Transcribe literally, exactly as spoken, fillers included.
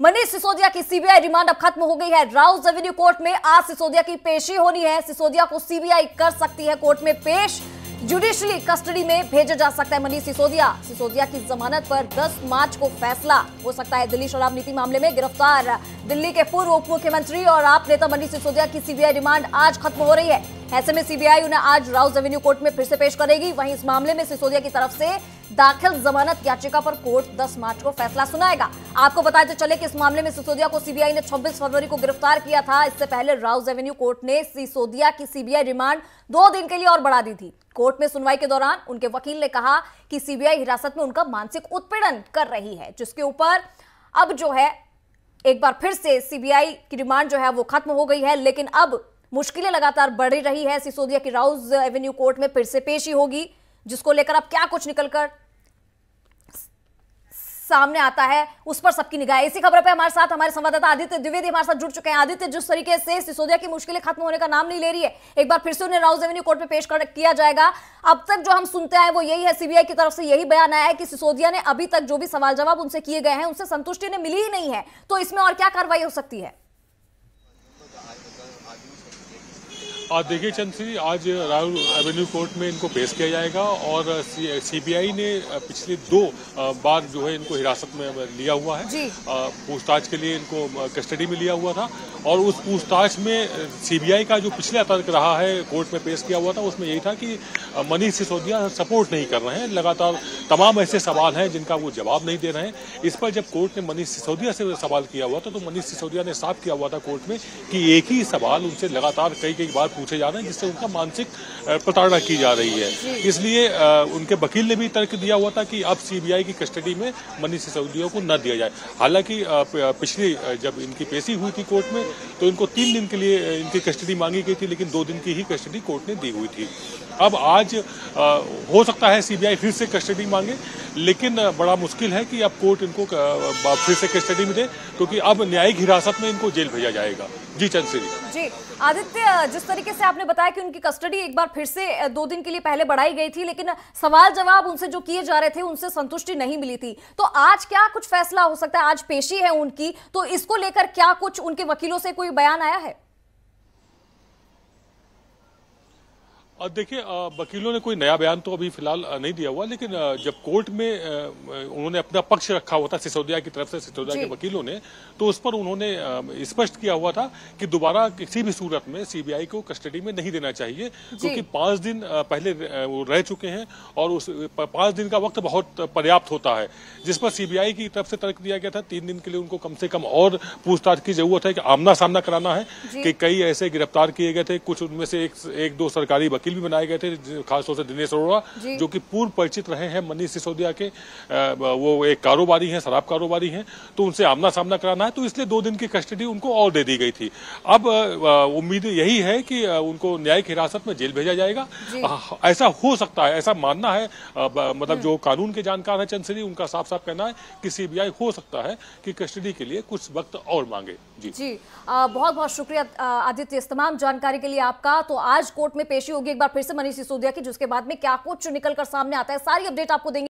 मनीष सिसोदिया की CBI remand अब खत्म हो गई है। राउज एवेन्यू कोर्ट में आज सिसोदिया की पेशी होनी है। सिसोदिया को सीबीआई कर सकती है कोर्ट में पेश। जुडिशली कस्टडी में भेजा जा सकता है मनीष सिसोदिया। सिसोदिया की जमानत पर दस मार्च को फैसला हो सकता है। दिल्ली शराब नीति मामले में गिरफ्तार दिल्ली के पूर्व उप मुख्यमंत्री और आप नेता मनीष सिसोदिया की सीबीआई रिमांड आज खत्म हो रही है। ऐसे में सीबीआई उन्हें आज राउज एवेन्यू कोर्ट में फिर से पेश करेगी। वहीं इस मामले में सिसोदिया की तरफ से दाखिल जमानत याचिका पर कोर्ट दस मार्च को फैसला सुनाएगा। आपको बताते चले कि इस मामले में सिसोदिया को सीबीआई ने छब्बीस फरवरी को गिरफ्तार किया था। इससे पहले राउज एवेन्यू कोर्ट ने सिसोदिया की सीबीआई रिमांड दो दिन के लिए और बढ़ा दी थी। कोर्ट में सुनवाई के दौरान उनके वकील ने कहा कि सीबीआई हिरासत में उनका मानसिक उत्पीड़न कर रही है, जिसके ऊपर अब जो है एक बार फिर से सीबीआई की रिमांड जो है वो खत्म हो गई है। लेकिन अब मुश्किलें लगातार बढ़ रही है। सिसोदिया की राउज एवेन्यू कोर्ट में फिर से पेशी होगी, जिसको लेकर अब क्या कुछ निकलकर सामने आता है उस पर सबकी निगाह है। इसी खबर पे हमारे साथ हमारे संवाददाता आदित्य द्विवेदी हमारे साथ जुड़ चुके हैं। आदित्य, जिस तरीके से सिसोदिया की मुश्किलें खत्म होने का नाम नहीं ले रही है, एक बार फिर से उन्हें राउज एवेन्यू कोर्ट में पेश कर किया जाएगा। अब तक जो हम सुनते आए वो यही है, सीबीआई की तरफ से यही बयान आया है कि सिसोदिया ने अभी तक जो भी सवाल जवाब उनसे किए गए हैं उनसे संतुष्टि ने मिली ही नहीं है। तो इसमें और क्या कार्रवाई हो सकती है? आज देखिए चंद्रश्री, आज राउज एवेन्यू कोर्ट में इनको पेश किया जाएगा और सीबीआई ने पिछले दो बार जो है इनको हिरासत में लिया हुआ है। पूछताछ के लिए इनको कस्टडी में लिया हुआ था और उस पूछताछ में सीबीआई का जो पिछला तर्क रहा है कोर्ट में पेश किया हुआ था, उसमें यही था कि मनीष सिसोदिया सपोर्ट नहीं कर रहे हैं। लगातार तमाम ऐसे सवाल हैं जिनका वो जवाब नहीं दे रहे हैं। इस पर जब कोर्ट ने मनीष सिसोदिया से सवाल किया हुआ था तो मनीष सिसोदिया ने साफ किया हुआ था कोर्ट में कि एक ही सवाल उनसे लगातार कई कई बार पूछे जा रहे हैं, जिससे उनका मानसिक प्रताड़ना की जा रही है। इसलिए उनके वकील ने भी तर्क दिया हुआ था कि अब सीबीआई की कस्टडी में मनीष सिसोदिया को न दिया जाए। हालांकि पिछली जब इनकी पेशी हुई थी कोर्ट में तो इनको तीन दिन के लिए इनकी कस्टडी मांगी गई थी, लेकिन दो दिन की ही कस्टडी कोर्ट ने दी हुई थी। अब आज आ, हो सकता है सीबीआई फिर से कस्टडी मांगे, लेकिन बड़ा मुश्किल है कि अब कोर्ट इनको फिर से कस्टडी में दे, क्योंकि अब न्यायिक हिरासत में इनको जेल भेजा जाएगा। जी चंद्रश्री। जी आदित्य, जिस तरीके से आपने बताया कि उनकी कस्टडी एक बार फिर से दो दिन के लिए पहले बढ़ाई गई थी, लेकिन सवाल जवाब उनसे जो किए जा रहे थे उनसे संतुष्टि नहीं मिली थी। तो आज क्या कुछ फैसला हो सकता है? आज पेशी है उनकी, तो इसको लेकर क्या कुछ उनके वकीलों से कोई बयान आया है? देखिए, वकीलों ने कोई नया बयान तो अभी फिलहाल नहीं दिया हुआ, लेकिन जब कोर्ट में उन्होंने अपना पक्ष रखा हुआ था सिसोदिया की तरफ से, सिसोदिया के वकीलों ने, तो उस पर उन्होंने स्पष्ट किया हुआ था कि दोबारा किसी भी सूरत में सीबीआई को कस्टडी में नहीं देना चाहिए, क्योंकि पांच दिन पहले वो रह चुके हैं और उस पांच दिन का वक्त बहुत पर्याप्त होता है। जिस पर सीबीआई की तरफ से तर्क दिया गया था तीन दिन के लिए उनको कम से कम और पूछताछ की जरूरत है, कि आमना सामना कराना है कि कई ऐसे गिरफ्तार किए गए थे, कुछ उनमें से एक, एक दो सरकारी वकील भी बनाए गए थे, खासतौर से दिनेश अरोड़ा, जो कि पूर्व परिचित रहे हैं मनीष सिसोदिया के। वो एक कारोबारी हैं, शराब कारोबारी हैं, तो उनसे आमना सामना कराना है, तो इसलिए दो दिन की कस्टडी उनको और दे दी गई थी। अब उम्मीद यही है कि उनको न्यायिक हिरासत में जेल भेजा जाएगा। ऐसा हो सकता है, ऐसा मानना है, मतलब जो कानून के जानकार है चंद्रश्री, उनका साफ साफ कहना है कि सीबीआई हो सकता है कि कस्टडी के लिए कुछ वक्त और मांगे। जी जी आ, बहुत बहुत शुक्रिया आदित्य इस तमाम जानकारी के लिए आपका। तो आज कोर्ट में पेशी होगी एक बार फिर से मनीष सिसोदिया की, जिसके बाद में क्या कुछ निकलकर सामने आता है, सारी अपडेट आपको देंगे।